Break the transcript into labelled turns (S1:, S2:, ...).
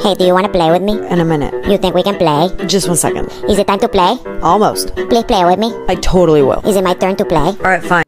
S1: Hey, do you want to play with me?
S2: In a minute.
S1: You think we can play?
S2: Just 1 second.
S1: Is it time to play?
S2: Almost.
S1: Please play with me.
S2: I totally will.
S1: Is it my turn to play?
S2: Alright, fine.